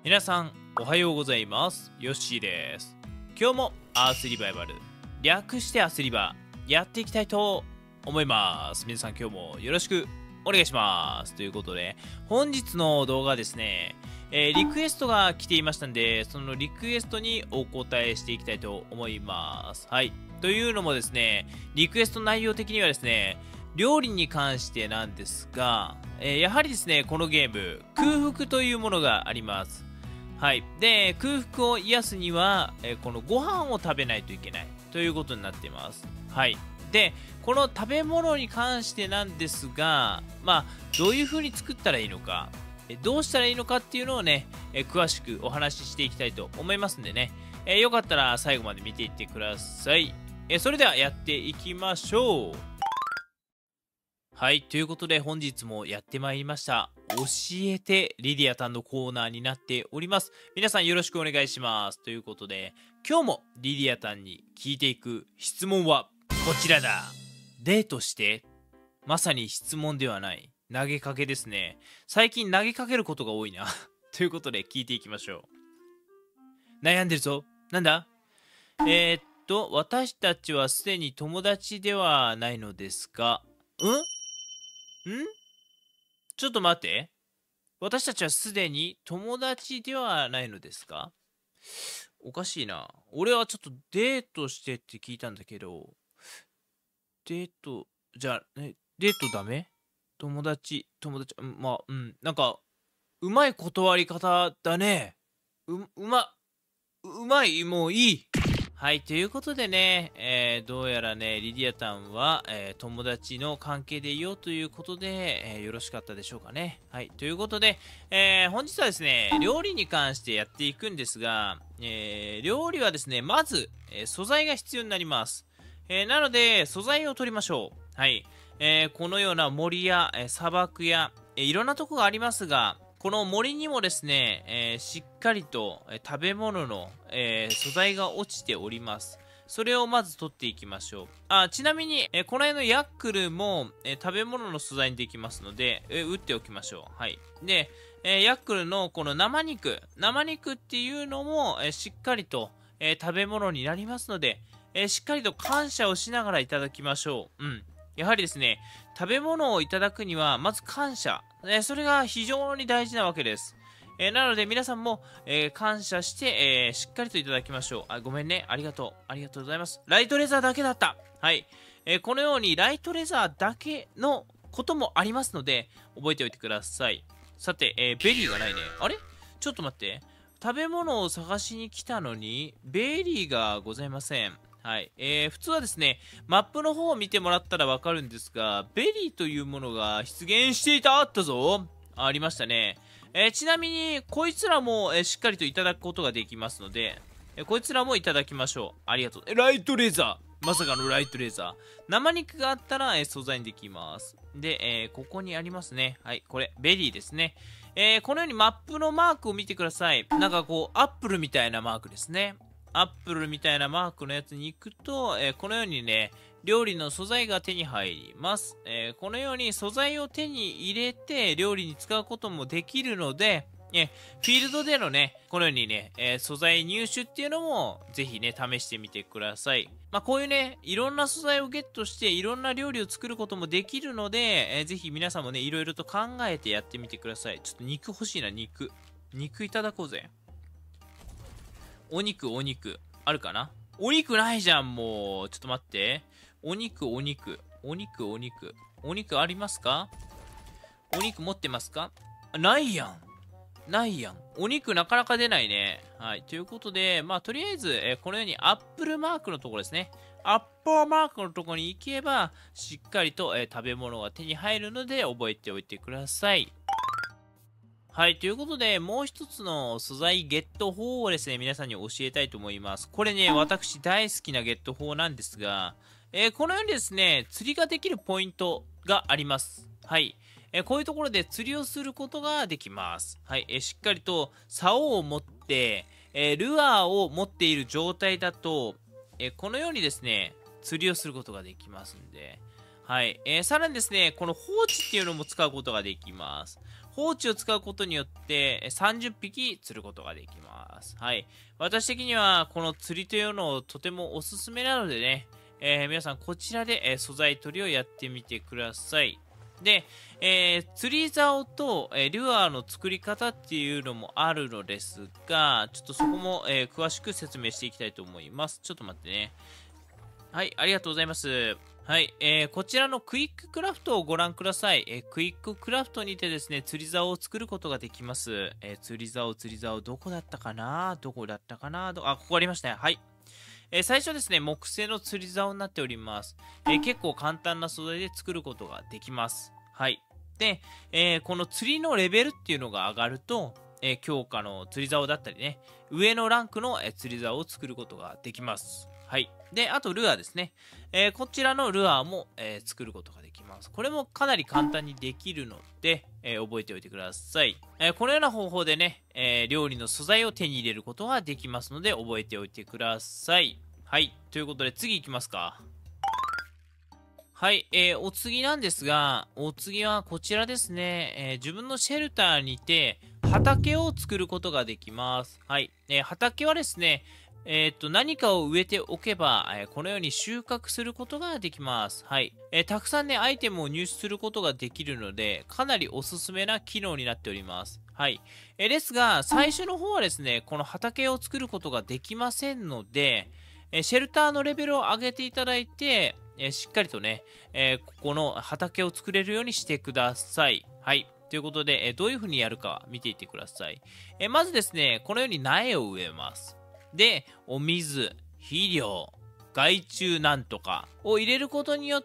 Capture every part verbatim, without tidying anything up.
皆さんおはようございます。ヨッシーです。今日もアースリバイバル、略してアスリバやっていきたいと思います。皆さん今日もよろしくお願いします。ということで本日の動画ですね、えー、リクエストが来ていましたんで、そのリクエストにお答えしていきたいと思います。はい。というのもですね、リクエスト内容的にはですね、料理に関してなんですが、えー、やはりですね、このゲーム空腹というものがあります。はい。で、空腹を癒すには、えー、このご飯を食べないといけないということになっています。はい。で、この食べ物に関してなんですが、まあ、どういう風に作ったらいいのか、えどうしたらいいのかっていうのをね、えー、詳しくお話ししていきたいと思いますんでね、えー、よかったら最後まで見ていってください。えー、それではやっていきましょう。はい。ということで本日もやってまいりました。教えてリディアタンのコーナーになっております。皆さんよろしくお願いします。ということで、今日もリディアタンに聞いていく質問はこちらだ。デートしてまさに質問ではない。投げかけですね。最近投げかけることが多いな。ということで聞いていきましょう。悩んでるぞ。なんだえー、っと、私たちはすでに友達ではないのですが、んんちょっと待って。私たちはすでに友達ではないのですか？おかしいな。俺はちょっとデートしてって聞いたんだけど、デート、じゃあ、ね、デートダメ？友達、友達、うんまあ、うん、なんか、うまい断り方だね。う、うま、うまい、もういい。はい、ということでね、えー、どうやらね、リディアタンは、えー、友達の関係でいようということで、えー、よろしかったでしょうかね。はい、ということで、えー、本日はですね、料理に関してやっていくんですが、えー、料理はですね、まず、えー、素材が必要になります。えー、なので、素材を取りましょう。はい。えー、このような森や、えー、砂漠や、えー、いろんなとこがありますが、この森にもですね、えー、しっかりと、えー、食べ物の、えー、素材が落ちております。それをまず取っていきましょう。あ、ちなみに、えー、この辺のヤックルも、えー、食べ物の素材にできますので、えー、打っておきましょう。はい。で、えー、ヤックルのこの生肉、生肉っていうのも、えー、しっかりと、えー、食べ物になりますので、えー、しっかりと感謝をしながらいただきましょう。うん。やはりですね、食べ物をいただくには、まず感謝。えー、それが非常に大事なわけです。えー、なので皆さんも、えー、感謝して、えー、しっかりといただきましょう。あ、ごめんね。ありがとう。ありがとうございます。ライトレザーだけだった。はい。えー、このようにライトレザーだけのこともありますので、覚えておいてください。さて、えー、ベリーがないね。あれちょっと待って。食べ物を探しに来たのに、ベリーがございません。はい。えー、普通はですね、マップの方を見てもらったらわかるんですが、ベリーというものが出現していたあったぞありましたね。えー、ちなみに、こいつらも、えー、しっかりといただくことができますので、えー、こいつらもいただきましょう。ありがとう。え、ライトレーザーまさかのライトレーザー。生肉があったら、えー、素材にできます。で、えー、ここにありますね。はい、これ、ベリーですね。えー、このようにマップのマークを見てください。なんかこう、アップルみたいなマークですね。アップルみたいなマークのやつに行くと、えー、このようにね、料理の素材が手に入ります、えー。このように素材を手に入れて料理に使うこともできるので、えフィールドでのね、このようにね、えー、素材入手っていうのもぜひね、試してみてください。まあ、こういうね、いろんな素材をゲットしていろんな料理を作ることもできるので、えー、ぜひ皆さんもね、いろいろと考えてやってみてください。ちょっと肉欲しいな、肉。肉いただこうぜ。お肉、お肉。あるかな？お肉ないじゃん、もう。ちょっと待って。お肉、お肉。お肉、お肉。お肉ありますか？お肉持ってますか？ないやん。ないやん。お肉なかなか出ないね。はい。ということで、まあ、とりあえず、えー、このようにアップルマークのところですね。アップルマークのところに行けば、しっかりと、えー、食べ物が手に入るので、覚えておいてください。はい。ということで、もう一つの素材ゲット法をですね、皆さんに教えたいと思います。これね、私大好きなゲット法なんですが、えー、このようにですね、釣りができるポイントがあります。はい。えー、こういうところで釣りをすることができます。はい。えー、しっかりと竿を持って、えー、ルアーを持っている状態だと、えー、このようにですね、釣りをすることができますんで、はい。えー、さらにですね、この放置っていうのも使うことができます。 放置を使うことによってさんじゅっぴき釣ることができます。はい。私的にはこの釣りというのをとてもおすすめなのでね、えー、皆さんこちらで、えー、素材取りをやってみてください。で、えー、釣り竿と、えー、ルアーの作り方っていうのもあるのですが、ちょっとそこも、えー、詳しく説明していきたいと思います。ちょっと待ってね。はい、ありがとうございます。はい、えー、こちらのクイッククラフトをご覧ください。えー、クイッククラフトにてですね、釣り竿を作ることができます。えー、釣り竿、釣り竿、どこだったかなどこだったかなどあ、ここありましたね。はい。えー、最初ですね、木製の釣り竿になっております。えー、結構簡単な素材で作ることができます。はい。で、えー、この釣りのレベルっていうのが上がると、えー、強化の釣り竿だったりね、上のランクの、えー、釣り竿を作ることができます。はい。で、あとルアーですね。えー、こちらのルアーも、えー、作ることができます。これもかなり簡単にできるので、えー、覚えておいてください。えー、このような方法でね、えー、料理の素材を手に入れることができますので、覚えておいてください。はい。ということで、次行きますか。はい、えー、お次なんですが、お次はこちらですね、えー、自分のシェルターにて畑を作ることができます。はい、えー、畑はですね、えー、っと何かを植えておけば、えー、このように収穫することができます。はい、えー、たくさんね、アイテムを入手することができるので、かなりおすすめな機能になっております。はい、えー、ですが、最初の方はですね、この畑を作ることができませんので、えー、シェルターのレベルを上げていただいて、えー、しっかりとね、えー、ここの畑を作れるようにしてください。はい。ということで、えー、どういう風にやるか見ていってください。えー、まずですね、このように苗を植えます。で、お水、肥料、害虫なんとかを入れることによって、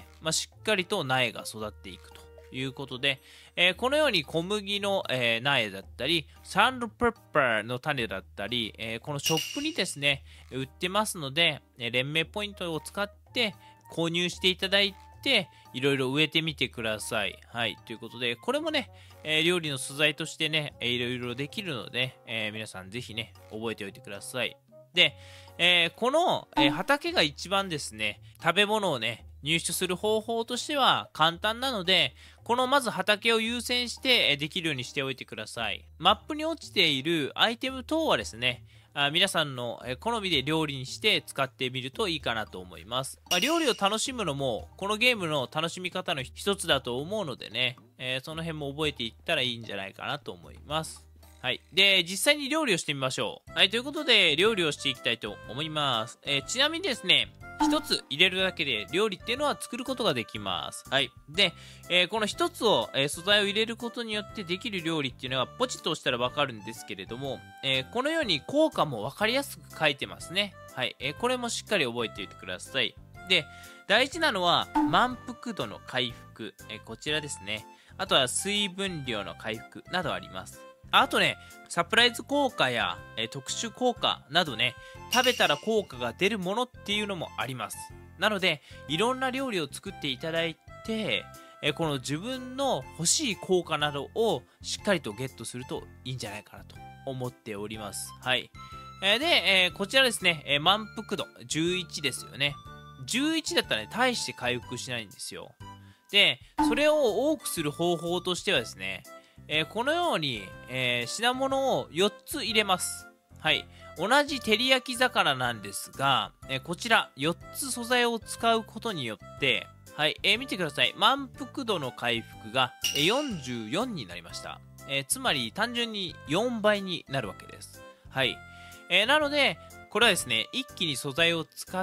まあ、しっかりと苗が育っていくということで、えー、このように小麦の、えー、苗だったり、サンドペッパーの種だったり、えー、このショップにですね、売ってますので、え連盟ポイントを使って購入していただいて、いろいろ植えてみてください。はい。ということで、これもね、えー、料理の素材としてね、えー、いろいろできるので、えー、皆さんぜひね、覚えておいてください。で、えー、この、えー、畑が一番ですね、食べ物をね、入手する方法としては簡単なので、このまず畑を優先してできるようにしておいてください。マップに落ちているアイテム等はですね、あ皆さんの好みで料理にして使ってみるといいかなと思います。まあ、料理を楽しむのもこのゲームの楽しみ方の一つだと思うのでね、えー、その辺も覚えていったらいいんじゃないかなと思います。はい。で、実際に料理をしてみましょう。はい。ということで、料理をしていきたいと思います。えー、ちなみにですね、一つ入れるだけで料理っていうのは作ることができます。はい。で、えー、この一つを、えー、素材を入れることによってできる料理っていうのはポチッと押したらわかるんですけれども、えー、このように効果もわかりやすく書いてますね。はい。えー、これもしっかり覚えておいてください。で、大事なのは満腹度の回復、えー、こちらですね。あとは水分量の回復などあります。あとね、サプライズ効果や、えー、特殊効果などね、食べたら効果が出るものっていうのもあります。なので、いろんな料理を作っていただいて、えー、この自分の欲しい効果などをしっかりとゲットするといいんじゃないかなと思っております。はい。えー、で、えー、こちらですね、えー、満腹度じゅういちですよね。じゅういちだったらね、大して回復しないんですよ。で、それを多くする方法としてはですね、えー、このように、えー、品物をよっつ入れます。はい。同じ照り焼き魚なんですが、えー、こちらよっつ素材を使うことによって、はい。えー、見てください。満腹度の回復がよんじゅうよんになりました。えー、つまり単純によんばいになるわけです。はい。えー、なので、これはですね、一気に素材を使って、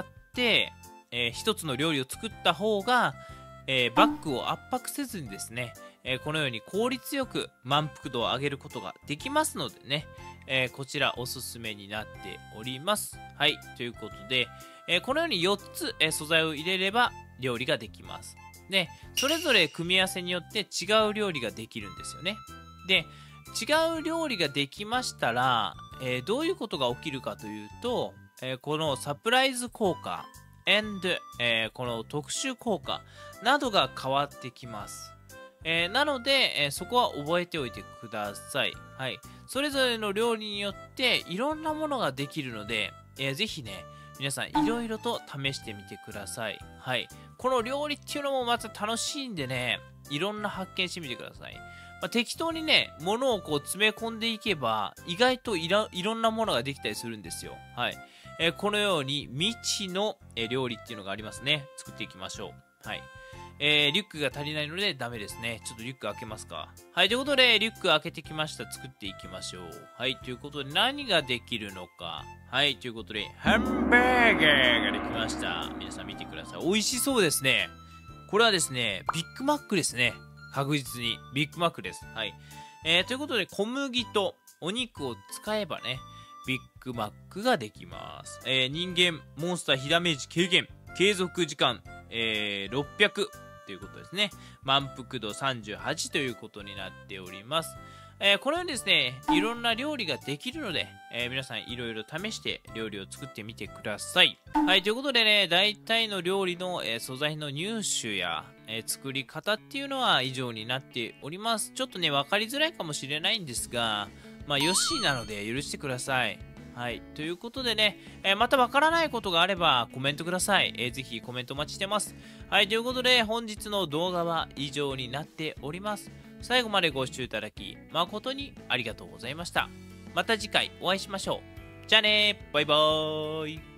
えー、一つの料理を作った方が、えー、バッグを圧迫せずにですね、えー、このように効率よく満腹度を上げることができますのでね、えー、こちらおすすめになっております。はい、ということで、えー、このようによっつ、えー、素材を入れれば料理ができます。で、それぞれ組み合わせによって違う料理ができるんですよね。で、違う料理ができましたら、えー、どういうことが起きるかというと、えー、このサプライズ効果、and、えー、この特殊効果などが変わってきます。えー、なので、えー、そこは覚えておいてください。はい。それぞれの料理によっていろんなものができるので、えー、ぜひね、皆さんいろいろと試してみてください。はい。この料理っていうのもまた楽しいんでね、いろんな発見してみてください。ままあ、適当にね、物をこう詰め込んでいけば、意外といらいろんなものができたりするんですよ。はい。えー、このように未知の、えー、料理っていうのがありますね。作っていきましょう。はい。えー、リュックが足りないのでダメですね。ちょっとリュック開けますか。はい。ということで、リュック開けてきました。作っていきましょう。はい。ということで、何ができるのか。はい。ということで、ハンバーガーができました。皆さん見てください。美味しそうですね。これはですね、ビッグマックですね。確実に。ビッグマックです。はい。えー、ということで、小麦とお肉を使えばね、ビッグマックができます。えー、人間、モンスター、火ダメージ軽減、継続時間、えー、ろっぴゃくということですね。満腹度さんじゅうはちということになっております。えー、このようにですね、いろんな料理ができるので、えー、皆さんいろいろ試して料理を作ってみてください。はい、ということでね、大体の料理の、えー、素材の入手や、えー、作り方っていうのは以上になっております。ちょっとね、わかりづらいかもしれないんですが、まあ、ヨッシーなので許してください。はい。ということでね、えー、またわからないことがあればコメントください。えー、ぜひコメントお待ちしてます。はい。ということで、本日の動画は以上になっております。最後までご視聴いただき、誠にありがとうございました。また次回お会いしましょう。じゃあねー、バイバーイ。